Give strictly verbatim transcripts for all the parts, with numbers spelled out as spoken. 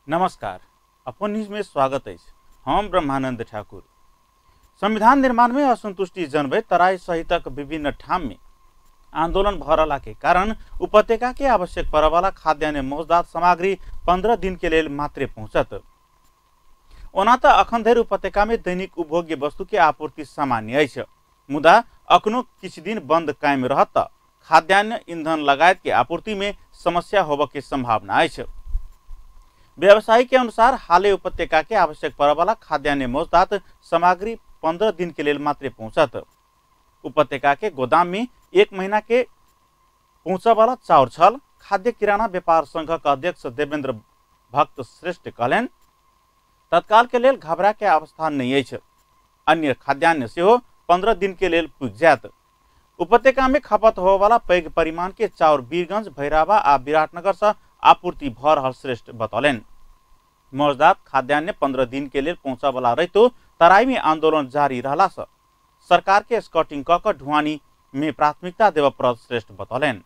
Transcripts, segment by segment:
नमस्कार। अपन न्यूज में स्वागत है। हम ब्रह्मानंद ठाकुर। संविधान निर्माण में असंतुष्टि जनबे तराई सहितक विभिन्न ठाम में आंदोलन भरला के कारण उपत्यका के आवश्यक पड़े वाला खाद्यान्न मौजदात सामग्री पंद्रह दिन के लिए मात्रे पहुंचत। ओना तो अखन धरि उपत्यका में दैनिक उपभोग्य वस्तु के आपूर्ति सामान्य है, मुदा अखनो किछ दिन बंद कायम रहत खाद्यान्न ईंधन लगायत के आपूर्ति में समस्या होबे के संभावना है। व्यवसायी के अनुसार हाले उपत्यका के आवश्यक पड़े वाला खाद्यान्न मौजदात सामग्री पंद्रह दिन के लिए मात्रे पहुंचत। उपत्यका के गोदाम में एक महीना के पहुंचे वाला चाउर छल। खाद्य किराना व्यापार संघ का अध्यक्ष देवेंद्र भक्त श्रेष्ठ कहलन, तत्काल के लिए घबरा के अवस्था नहीं है। अन्य खाद्यान्न से हो पंद्रह दिन के लिए पुग जात। उपत्यका में खपत हो वाला पैघ परिमाण के चाउर वीरगंज, भैरावा आ विराटनगर से आपूर्ति भ रहल श्रेष्ठ बतौलन। मौजदात खाद्यान्न पंद्रह दिन के लिए पहुंचा वाला रहितो तराई में आंदोलन जारी रहला से सरकार के स्कॉटिंग क क ढुआनी में प्राथमिकता देव प्रद श्रेष्ठ बतौलन।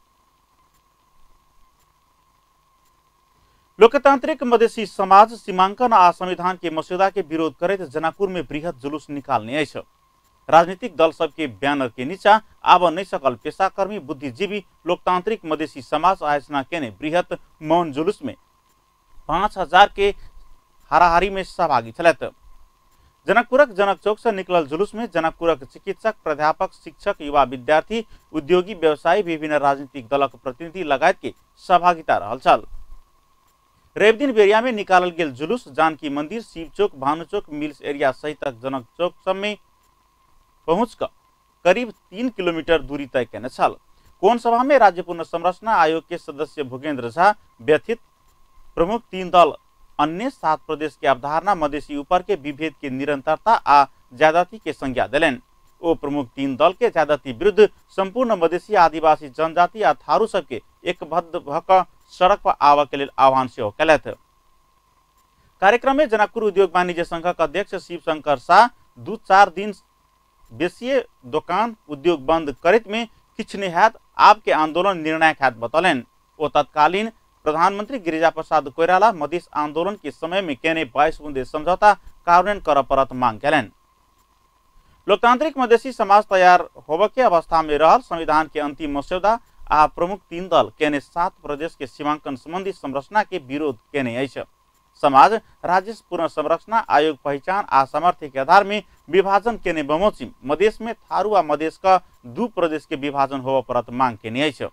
लोकतांत्रिक मधेसी समाज सीमांकन आ संविधान के मसौदा के विरोध करते जनकपुर में बृहत जुलूस निकालने है। राजनीतिक दल सबके बैनर के नीचा आब नहीं सकल पेशाकर्मी बुद्धिजीवी लोकतांत्रिक मधेसी समाज आयोजना केने बृहत मौन जुलूस में पांच हजार के हाराहारी में सहभागी छलैथ। जनकपुरक जनक चौक से निकलल जुलूस में जनकपुरक चिकित्सक, प्राध्यापक, शिक्षक, युवा, विद्यार्थी, उद्योगी, व्यवसायी, विभिन्न राजनीतिक दलक प्रतिनिधि लगायत के सहभागिता रहल छल। रवि दिन बेरिया में निकालल गेल जुलूस जानकी मंदिर, शिव चौक, भानु चौक, मिल्स एरिया सहित जनक चौक सब में पहुंच कर करीब तीन किलोमीटर दूरी तय करने छल। कोन सभा में राज्य पुनर्संरचना आयोग के सदस्य भूगेंद्र झा व्यथित प्रमुख तीन दल अन्य सात प्रदेश के अवधारणा मधेसी ऊपर के विभेद के निरंतरता आ ज्यादती के संज्ञा दिलन। ओ प्रमुख तीन दल के ज्यादती विरुद्ध संपूर्ण मधेसी आदिवासी जनजाति आ थारू सबके एकबद्ध भक सड़क पर आवे के लिए आह्वान से कलथ। कार्यक्रम में जनकपुर उद्योग वाणिज्य संघ का अध्यक्ष शिव शंकर शाह दू चार दिन बेसिए दुकान उद्योग बंद करित में किछ नहीं हैत आपके आंदोलन निर्णायक हैत बतौलन। वो तत्कालीन प्रधानमंत्री गिरिजा प्रसाद कोइराला मधेस आंदोलन के समय में केने बाईस बूंदे समझौता कार्यान्वयन कर परत मांग कैलन। लोकतांत्रिक मधेसी समाज तैयार होबे के अवस्था में रहल संविधान के अंतिम मसौदा आ प्रमुख तीन दल केने सात प्रदेश के सीमांकन संबंधी संरचना के विरोध केने अछि। समाज राज्य पुनर्संरचना आयोग पहचान आ सामर्थ्य के आधार में विभाजन केने बमोजिम मधेश में थारू आ मधेश का दू प्रदेश के विभाजन होबे परत मांग केने अछि।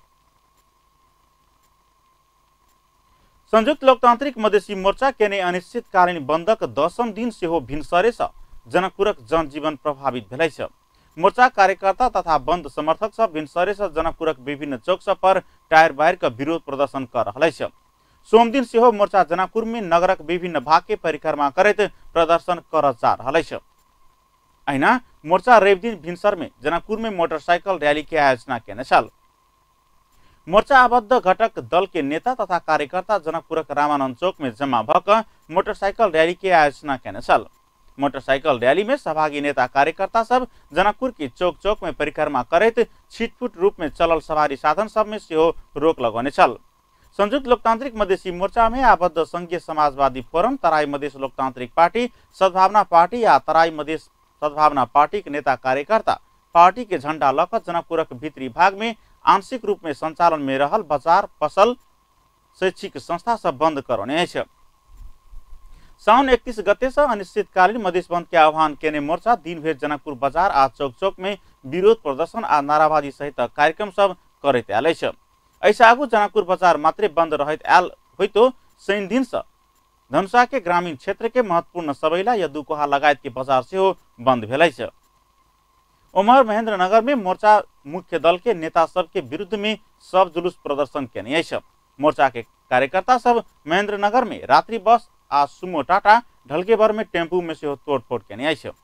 संयुक्त लोकतांत्रिक मधेसी मोर्चा केने अनिश्चितकालीन बंदक दसम दिन से हो भिनसरे से जनकपुरक जनजीवन प्रभावित भेलै छ। मोर्चा कार्यकर्ता तथा बंद समर्थक सब भिनसरे से जनकपुरक विभिन्न चौक सब पर टायर बायर का विरोध प्रदर्शन कर रहलै छ। सोम दिन से हो मोर्चा जनकपुर में नगरक विभिन्न भाग के परिक्रमा करत प्रदर्शन कर जा रहलै छ। अहिना मोर्चा रवि दिन भिनसर में जनकपुर में मोटरसाइकिल रैली के आयोजना केने छल। मोर्चा आबद्ध घटक दल के नेता तथा कार्यकर्ता जनकपुरक रामानंद चौक में जमा भक मोटरसाइकिल रैली के आयोजना केने छल। मोटरसाइकिल रैली में सहभागी नेता कार्यकर्ता सब जनकपुर के चौक चौक में परिक्रमा करत छिटपुट रूप में चलल सवारी साधन सब में से रोक लगौने छल। संयुक्त लोकतांत्रिक मधेसी मोर्चा में आबद्ध संघीय समाजवादी फोरम, तराई मधेश लोकतांत्रिक पार्टी, सद्भावना पार्टी या तराई मधेश सद्भावना पार्टी के नेता कार्यकर्ता पार्टी के झंडा लक जनकपुरक भीतरी भाग में आंशिक रूप में संचालन में रहल बाजार, पसल, शैक्षिक संस्था सब बंद करने अछि। साउन इकतीस गते से अनिश्चितकालीन मधेश बंद के आह्वान केने मोर्चा दिन भर जनकपुर बाजार आ चौक चौक में विरोध प्रदर्शन आ नाराबाजी सहित कार्यक्रम सब करैत आयल छ। ऐसा आगू जनकपुर बाजार मात्रे बंद रहत आयल होइतो शनि दिन से धनुषा के ग्रामीण क्षेत्र के महत्वपूर्ण सबैला या दुकोहा लगायत के बाजार से हो बंद भेलै छ। उमर महेंद्रनगर में मोर्चा मुख्य दल के नेता सब के विरुद्ध में सब जुलूस प्रदर्शन केने छ। मोर्चा के कार्यकर्ता सब महेंद्रनगर में रात्रि बस आ सुमो टाटा ढलकेबर में टेम्पू में से तोड़फोड़ केने छ।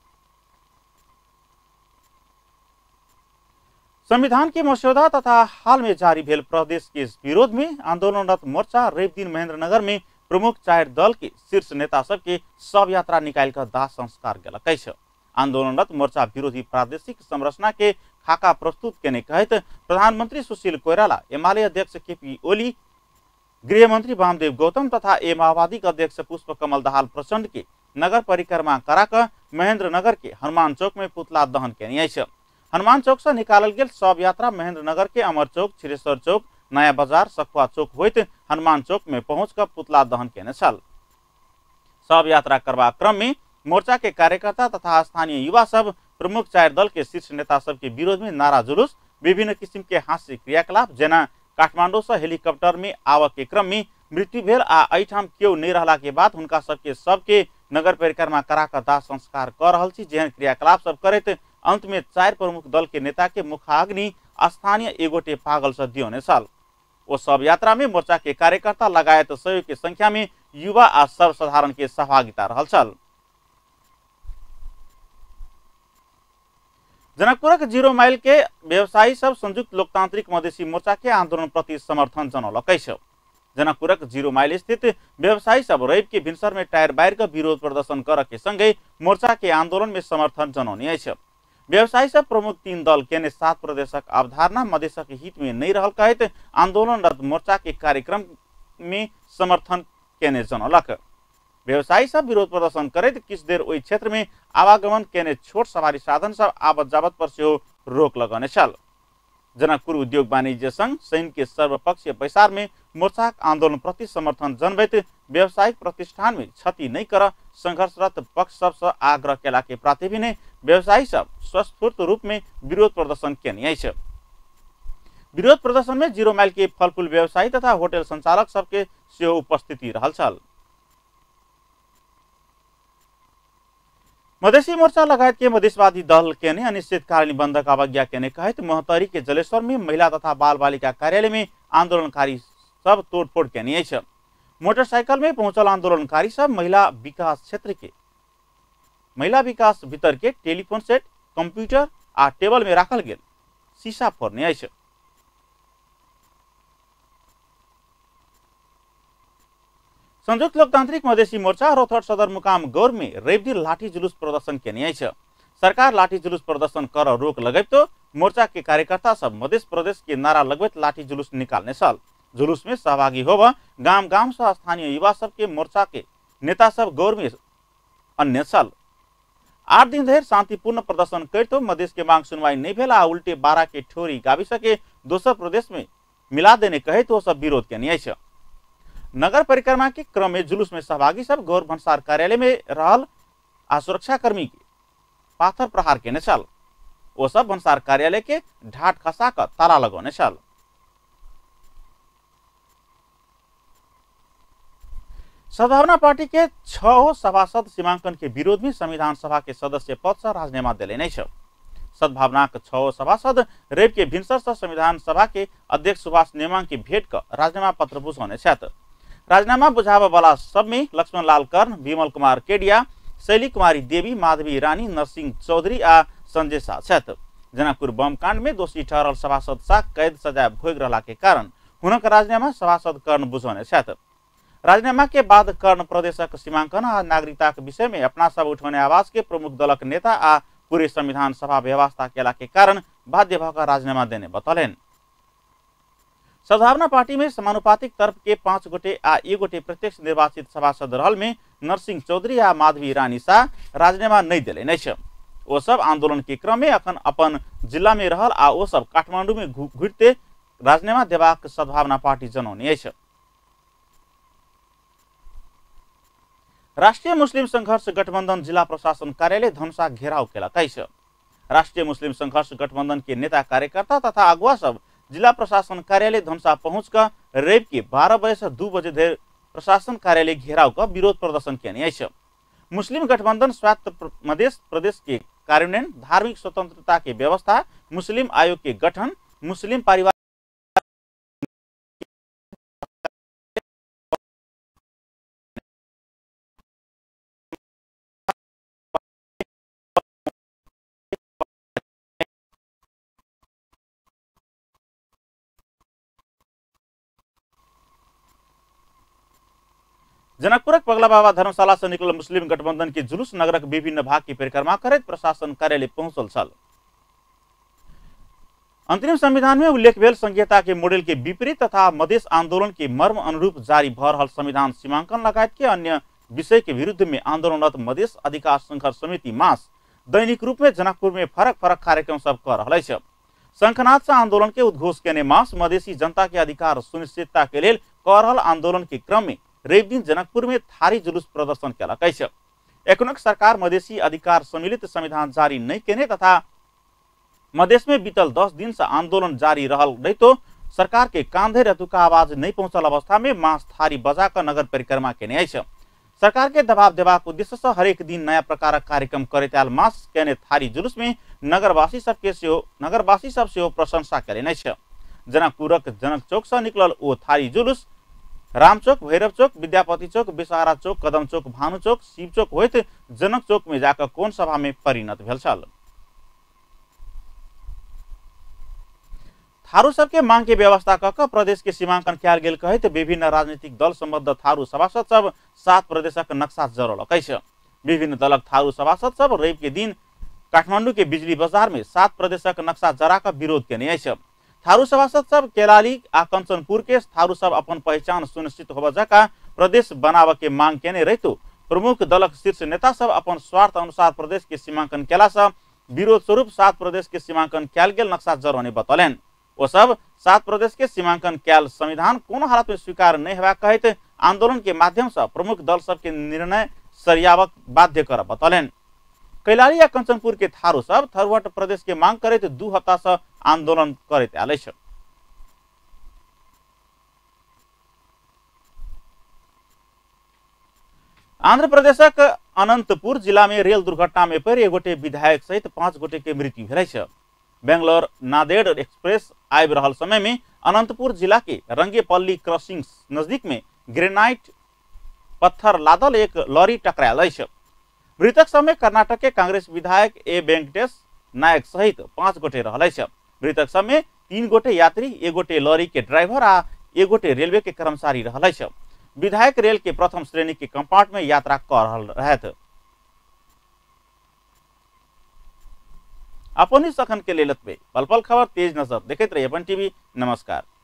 संविधान के मसौदा तथा हाल में जारी भेल प्रदेश के विरोध में आंदोलनरत मोर्चा रवि दिन महेंद्रनगर में प्रमुख चार दल के शीर्ष नेता सब के शव यात्रा निकाल कर दाह संस्कार केलकै छ। आंदोलनरत मोर्चा विरोधी प्रादेशिक संरचना के खाका प्रस्तुत केने कहत प्रधानमंत्री सुशील कोइराला, एमाले अध्यक्ष केपी ओली, गृहमंत्री वामदेव गौतम तथा ए माओवादी के अध्यक्ष पुष्प कमल दाहाल प्रचंड के नगर परिक्रमा कराकर महेंद्र नगर के हनुमान चौक में पुतला दहन केने अछि। हनुमान चौक से निकालल गेल शव यात्रा महेंद्र नगर के अमर चौक, छिरेश्वर चौक, नया बाजार, सखुआ चौक होइत हनुमान चौक में पहुंचकर पुतला दहन केने छल। शव यात्रा करबा क्रम में मोर्चा के कार्यकर्ता तथा स्थानीय युवा सब प्रमुख चार दल के शीर्ष नेता सब के विरोध में नारा जुलूस, विभिन्न किसिम के हास्य क्रियाकलाप जेना काठमांडू से हेलीकॉप्टर में आवक के क्रम में मृत्यु भेल आ एठाम केओ नहीं रहला के बाद हुनका सबके सबके नगर परिक्रमा कराकर दाह संस्कार कर रहल छी। जेहन क्रियाकलाप सब करैत अंत में चार प्रमुख दल के नेता के मुखाग्नि स्थानीय एगोटे पागल से दियोने साल। ओ शव यात्रा में मोर्चा के कार्यकर्ता लगायत सौ के संख्या में युवा आ सर्वसाधारण के सहभागिता रहल छल। जनकपुरक जीरो माइल के व्यवसायी सब संयुक्त लोकतांत्रिक मधेसी मोर्चा के आंदोलन प्रति समर्थन जनौलक अछि। जनकपुरक जीरो माइल स्थित व्यवसायी सब रवि के भिनसर में टायर बायर का विरोध प्रदर्शन कर के संगे मोर्चा के आंदोलन में समर्थन जनौने अछि। व्यवसायी सब प्रमुख तीन दल केने सात प्रदेशक अवधारणा मधेशक हित में नहीं रहल कहत आंदोलनरत मोर्चा के कार्यक्रम में समर्थन केने जनौलक। व्यवसायी सब विरोध प्रदर्शन करैत किछ देर ओहि क्षेत्र में आवागमन केने छोट सवारी साधन सब आवत जावत पर सेहो रोक लगने छल। जनकपुर उद्योग वाणिज्य संघ सैन के सर्वपक्षीय बैसार में मोर्चा आंदोलन प्रति समर्थन जनबैत व्यावसायिक प्रतिष्ठान में क्षति नहीं कर संघर्षरत पक्ष सब से आग्रह केला के प्राति भी व्यवसायी सब स्वस्फूर्त रूप में विरोध प्रदर्शन केने अछि। विरोध प्रदर्शन में जीरो माइल के फलफूल व्यवसायी तथा होटल संचालक सबके सेहो उपस्थिति रहल छल। मधेसी मोर्चा लगायत के मधेशवादी दल केने अनिश्चितकालीन बंधक अवज्ञा केने कहत मोहतरी के जलेश्वर में महिला तथा बाल बालिका कार्यालय में आंदोलनकारी सब तोड़फोड़ केने अछि। मोटरसाइकिल में पहुंचल आंदोलनकारी सब महिला विकास क्षेत्र के महिला विकास भीतर के टेलीफोन सेट, कंप्यूटर आ टेबल में राखल गेल शीशा फोड़ने अछि। संयुक्त लोकतांत्रिक मधेसी मोर्चा रौतहट सदर मुकाम गौर में रविदिन लाठी जुलूस प्रदर्शन केने अछि। सरकार लाठी जुलूस प्रदर्शन कर रोक लगैत तो मोर्चा के कार्यकर्ता सब मध्य प्रदेश के नारा लगबैत लाठी जुलूस निकालने साल। जुलूस में सहभागी होब गांव गांव से स्थानीय युवा सब के मोर्चा के नेता सब गौर में अन्य साल आठ दिन धरि शांतिपूर्ण प्रदर्शन करते मधेश के मांग सुनवाई नहीं भेल आ उल्टे बारह के ठोरी गाविस के दोसर प्रदेश में मिला देने कहे तो सब विरोध केने अछि। नगर परिक्रमा के क्रम में जुलूस में सहभागी सब गौर भंसार कार्यालय में रहल आ सुरक्षा कर्मी के पाथर प्रहार केने छल। ओ सब भंसार कार्यालय के ढाट खसा कर ताला लगौने छल। सद्भावना पार्टी के छह सभासद सीमांकन के विरोध में संविधान सभा के सदस्य पद से राजीनामा देने छ। सद्भावना के छह सभासद रेप के भिनसर से संविधान सभा के अध्यक्ष सुभाष नेमांग के भेंट कर राजीनामा पत्र बुझौने छथि। राजीनामा बुझाव वाला सब में लक्ष्मण लाल कर्ण, विमल कुमार केडिया, शैली कुमारी देवी, माधवी रानी, नरसिंह चौधरी आ संजय शाह छथि। जनकपुर बम कांड में दोषी ठहरल सभासद शाह कैद सजाय भोग रहला के कारण हुनक राजीनामा सभासद कर्ण बुझौने छथि। राजीनामा के बाद कर्ण प्रदेशक सीमांकन आ नागरिकता के विषय में अपना सब उठौने आवाज के प्रमुख दलक नेता आ पूरे संविधान सभा व्यवस्था केला के कारण बाध्य भकर राजीनामा देने बतौलेन। सद्भावना पार्टी में समानुपातिक तर्फ के पांच गोटे आ एक गोटे प्रत्यक्ष निर्वाचित सभासद रहल में नरसिंह चौधरी आ माधवी रानी शाह राजीनामा नहीं देलेन अछि। ओ सब आंदोलन के क्रम में अखन अपन जिला में रहल आ ओ सब काठमांडू में घुरते राजीनामा देबाक सद्भावना पार्टी जनौने अछि। राष्ट्रीय मुस्लिम संघर्ष गठबंधन जिला प्रशासन कार्यालय धनुषा घेराव केलक अछि। राष्ट्रीय मुस्लिम संघर्ष गठबंधन के नेता कार्यकर्ता तथा अगुवा सब जिला प्रशासन कार्यालय धनुषा पहुंचकर रवि के बारह बजे से दो बजे धरि प्रशासन कार्यालय घेराव कर विरोध प्रदर्शन केने अछि। मुस्लिम गठबंधन स्वायत्त मध्य प्रदेश के कार्यान्वयन, धार्मिक स्वतंत्रता के व्यवस्था, मुस्लिम आयोग के गठन, मुस्लिम परिवार जनकपुरक पगला बाबा धर्मशाला से निकल मुस्लिम गठबंधन के जुलूस नगरक विभिन्न भाग की परिक्रमा करैत प्रशासन कार्यालय पहुंचल छल। अंतरिम संविधान में उल्लेख भेल संहिता के मॉडल के विपरीत तथा मधेश आंदोलन के मर्म अनुरूप जारी भ रहल संविधान सीमांकन लगायत के अन्य विषय के विरुद्ध में आंदोलनरत मधेश अधिकार संघर्ष समिति मास दैनिक रूप में जनकपुर में फरक फरक कार्यक्रम सब कर रहा है। शंखनाद से आंदोलन के उद्घोष केने मास मधेसी जनता के अधिकार सुनिश्चितता के लिए कर रहल आंदोलन के क्रम में रवि दिन जनकपुर में थारी जुलूस प्रदर्शन कैलक है। एखनक सरकार मधेसी अधिकार सम्मिलित संविधान जारी नहीं केने तथा मधेश में बीतल दस दिन से आंदोलन जारी रहल नहीं तो सरकार के कांधे रतुका आवाज नहीं पहुंचल अवस्था में मास थारी बजाकर नगर परिक्रमा केने है। सरकार के दबाव देवाक उद्देश्य से हरेक दिन नया प्रकार कार्यक्रम करे त्याल मास केने थारी जुलूस में नगरवासी सबके सेहो नगरवासी सब सेहो प्रशंसा करेने छै। जनकपुरक जनक चौक से निकलल ओ थारी जुलूस राम चौक, भैरव चौक, विद्यापति चौक, बेसहारा चौक, कदम चौक, भानु चौक, शिव चौक होइत जनक चौक में जाकर कोन सभा में परिणत भेल छल। थारू सबके मांग के व्यवस्था कक प्रदेश के सीमांकन कयल गेल कहैत विभिन्न राजनीतिक दल संबद्ध थारू सभासद सब सात प्रदेशक नक्शा जरलक है। विभिन्न दलक थारू सभासद सब रवि के दिन काठमांडू के बिजली बाजार में सात प्रदेशक नक्शा जरा का विरोध केने है। थारू सभासद सब केलाली आ कंचनपुर के थारू सब अपन पहचान सुनिश्चित होबा जका प्रदेश बनाव के मांग केने रहितो प्रमुख दलक शीर्ष नेता सब अपन स्वार्थ अनुसार प्रदेश के सीमांकन केला से विरोध स्वरूप सात प्रदेश के सीमांकन कयल गेल नक्शा जरने बतौलन। वो सब सात प्रदेश के सीमांकन कयल संविधान कोनो हालत में स्वीकार नहीं हेबाक कहैत आंदोलन के माध्यम से प्रमुख दल सब के निर्णय सरियावक बाध्य कर बतौलन। कैलाली या कंचनपुर के थारू सब थरवट प्रदेश के मांग करैत दू हफ्ता से आंदोलन करैत आयल छै। आंध्र प्रदेशक अनंतपुर जिला में रेल दुर्घटना में पड़ि एगोटे विधायक सहित पांच गोटे के मृत्यु भेल छै। बेंगलोर नांदेड़ एक्सप्रेस आबि रहल समय में अनंतपुर जिला के रंगेपल्ली क्रॉसिंग नजदीक में ग्रेनाइट पत्थर लादल एक लॉरी टकरायल अछि। मृतक सब में कर्नाटक के कांग्रेस विधायक ए वेंकटेश नायक सहित पांच गोटे रहल अछि। मृतक सब में तीन गोटे यात्री, एक गोटे लॉरी के ड्राइवर आ एक गोटे रेलवे के कर्मचारी रहल अछि। विधायक रेल के प्रथम श्रेणी के कंपार्ट में यात्रा कर रहल रहथि। अपन ही सखन के लेलत में पल पल खबर तेज नजर देखते रहिए अपन टीवी। नमस्कार।